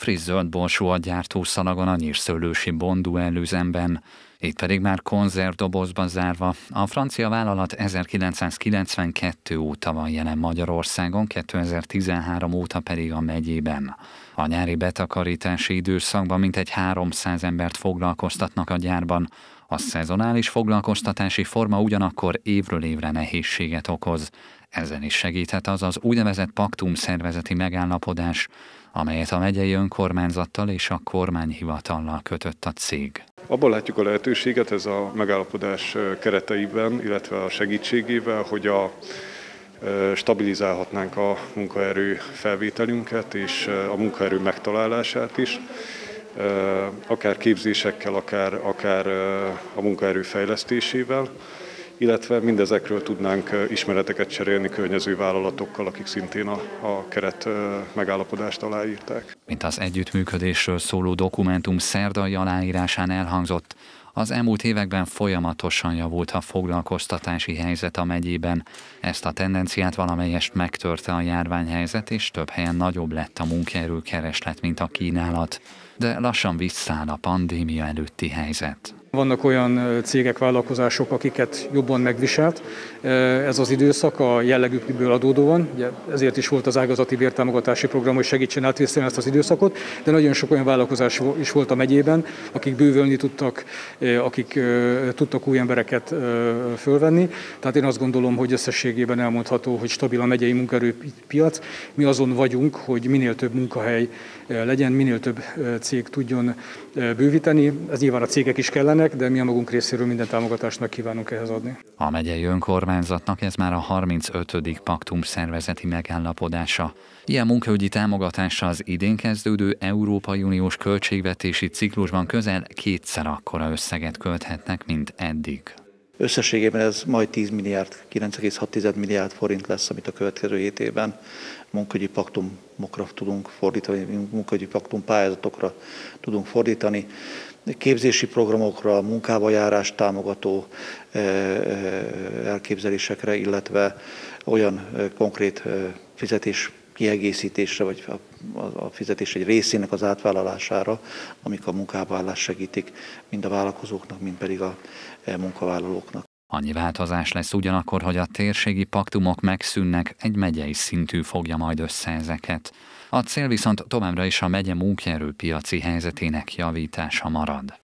Friss zöld borsóat gyártó Szalagon a nyírszőlősi Bonduelle üzemben, itt pedig már konzervdobozba zárva. A francia vállalat 1992 óta van jelen Magyarországon, 2013 óta pedig a megyében. A nyári betakarítási időszakban mintegy 300 embert foglalkoztatnak a gyárban. A szezonális foglalkoztatási forma ugyanakkor évről évre nehézséget okoz. Ezen is segíthet az az úgynevezett paktum szervezeti megállapodás, amelyet a megyei önkormányzattal és a kormányhivatallal kötött a cég. Abban látjuk a lehetőséget ez a megállapodás kereteiben, illetve a segítségével, hogy stabilizálhatnánk a munkaerő felvételünket és a munkaerő megtalálását is, akár képzésekkel, akár a munkaerő fejlesztésével, illetve mindezekről tudnánk ismereteket cserélni környező vállalatokkal, akik szintén a keret megállapodást aláírták. Mint az együttműködésről szóló dokumentum szerdai aláírásán elhangzott, az elmúlt években folyamatosan javult a foglalkoztatási helyzet a megyében. Ezt a tendenciát valamelyest megtörte a járványhelyzet, és több helyen nagyobb lett a munkaerőkereslet, mint a kínálat. De lassan visszáll a pandémia előtti helyzet. Vannak olyan cégek, vállalkozások, akiket jobban megviselt ez az időszak a jellegükből adódóan. Ugye ezért is volt az ágazati bértámogatási program, hogy segítsen átvészelni ezt az időszakot, de nagyon sok olyan vállalkozás is volt a megyében, akik bővülni tudtak, akik tudtak új embereket fölvenni. Tehát én azt gondolom, hogy összességében elmondható, hogy stabil a megyei munkaerőpiac. Mi azon vagyunk, hogy minél több munkahely legyen, minél több cég tudjon bővíteni. Ez nyilván a cégek is kellenek, de mi a magunk részéről minden támogatást meg kívánunk ehhez adni. A megyei önkormányzatnak ez már a 35. paktum szervezeti megállapodása. Ilyen munkaügyi támogatással az idén kezdődő Európai Uniós költségvetési ciklusban közel kétszer akkora összeget költhetnek, mint eddig. Összességében ez majd 10 milliárd, 9,6 milliárd forint lesz, amit a következő 7 évben munkaügyi paktumokra tudunk fordítani, munkaügyi paktum pályázatokra tudunk fordítani, képzési programokra, munkába járást támogató elképzelésekre, illetve olyan konkrét fizetés kiegészítésre, vagy a fizetés egy részének az átvállalására, amik a munkábállást segítik mind a vállalkozóknak, mind pedig a munkavállalóknak. Annyi változás lesz ugyanakkor, hogy a térségi paktumok megszűnnek, egy megyei szintű fogja majd össze ezeket. A cél viszont továbbra is a megye munkaerőpiaci helyzetének javítása marad.